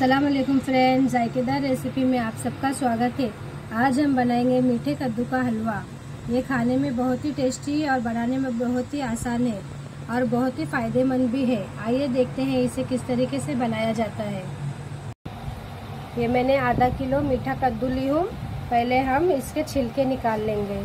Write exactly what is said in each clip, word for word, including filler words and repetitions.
अस्सलाम वालेकुम friends, जायकेदार recipe में आप सबका स्वागत है। आज हम बनाएंगे मीठे कद्दू का हलवा। ये खाने में बहुत ही टेस्टी और बनाने में बहुत ही आसान है और बहुत ही फ़ायदेमंद भी है। आइए देखते हैं इसे किस तरीके से बनाया जाता है। ये मैंने आधा किलो मीठा कद्दू ली हूँ। पहले हम इसके छिलके निकाल लेंगे।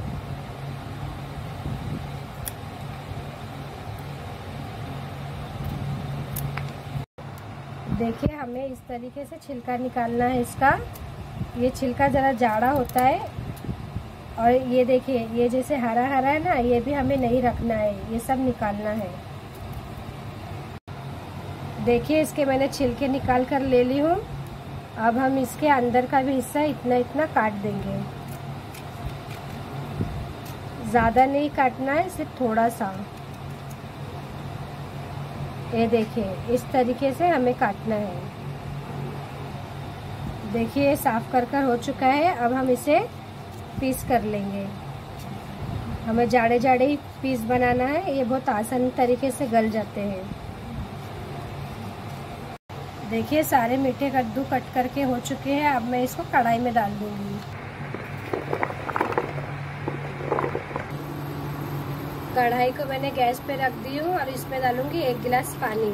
देखिए, हमें इस तरीके से छिलका निकालना है इसका। ये छिलका ज़रा जाड़ा होता है और ये देखिए, ये जैसे हरा हरा है ना, ये भी हमें नहीं रखना है, ये सब निकालना है। देखिए, इसके मैंने छिलके निकाल कर ले ली हूँ। अब हम इसके अंदर का भी हिस्सा इतना इतना काट देंगे। ज़्यादा नहीं काटना है, सिर्फ थोड़ा सा। ये देखिए, इस तरीके से हमें काटना है। देखिए, साफ कर कर हो चुका है। अब हम इसे पीस कर लेंगे। हमें जाड़े जाड़े ही पीस बनाना है, ये बहुत आसान तरीके से गल जाते हैं। देखिए, सारे मीठे कद्दू कट करके हो चुके हैं। अब मैं इसको कढ़ाई में डाल दूंगी। कढ़ाई को मैंने गैस पे रख दी हूँ और इसमें डालूंगी एक गिलास पानी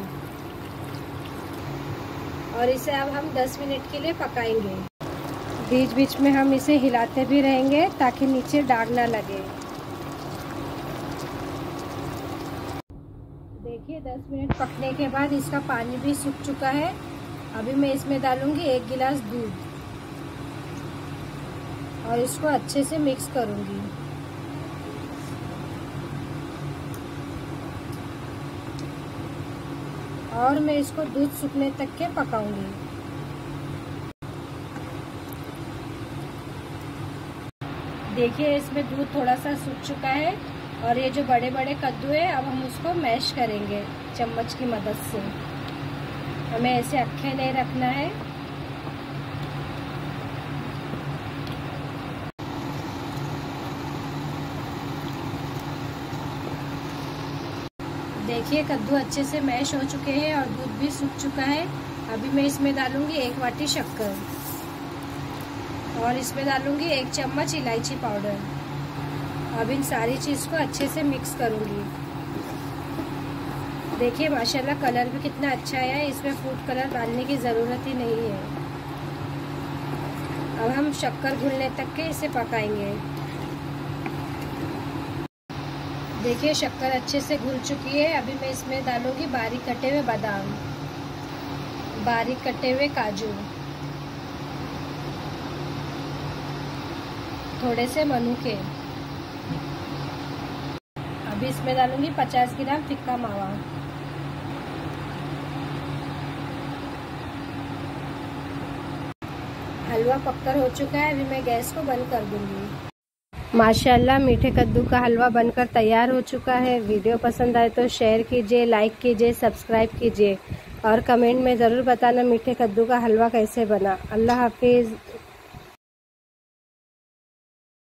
और इसे अब हम दस मिनट के लिए पकाएंगे। बीच बीच में हम इसे हिलाते भी रहेंगे ताकि नीचे दाग ना लगे। देखिए, दस मिनट पकने के बाद इसका पानी भी सूख चुका है। अभी मैं इसमें डालूंगी एक गिलास दूध और इसको अच्छे से मिक्स करूंगी। और मैं इसको दूध सूखने तक के पकाऊंगी। देखिए, इसमें दूध थोड़ा सा सूख चुका है और ये जो बड़े बड़े कद्दू है, अब हम उसको मैश करेंगे चम्मच की मदद से। हमें ऐसे अक्खे नहीं रखना है। देखिए, कद्दू अच्छे से मैश हो चुके हैं और दूध भी सूख चुका है। अभी मैं इसमें डालूंगी एक वाटी शक्कर और इसमें डालूंगी एक चम्मच इलायची पाउडर। अब इन सारी चीज़ को अच्छे से मिक्स करूंगी। देखिए, माशाल्लाह कलर भी कितना अच्छा आया है। इसमें फूड कलर डालने की ज़रूरत ही नहीं है। अब हम शक्कर घुलने तक के इसे पकाएंगे। देखिए, शक्कर अच्छे से घुल चुकी है। अभी मैं इसमें डालूंगी बारीक कटे हुए बादाम, बारीक कटे हुए काजू, थोड़े से मनुके। अभी इसमें डालूंगी पचास ग्राम फिक्का मावा। हलवा पककर हो चुका है। अभी मैं गैस को बंद कर दूंगी। माशाल्लाह, मीठे कद्दू का हलवा बनकर तैयार हो चुका है। वीडियो पसंद आए तो शेयर कीजिए, लाइक कीजिए, सब्सक्राइब कीजिए और कमेंट में ज़रूर बताना मीठे कद्दू का हलवा कैसे बना। अल्लाह हाफिज़।